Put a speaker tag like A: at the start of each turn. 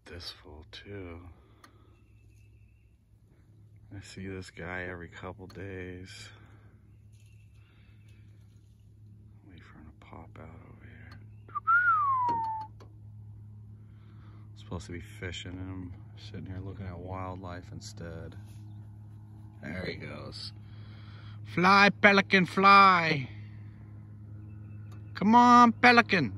A: this full too. I see this guy every couple days. Wait for him to pop out over here. Supposed to be fishing and I'm sitting here looking at wildlife instead. There he goes. Fly, pelican, fly. Come on, pelican.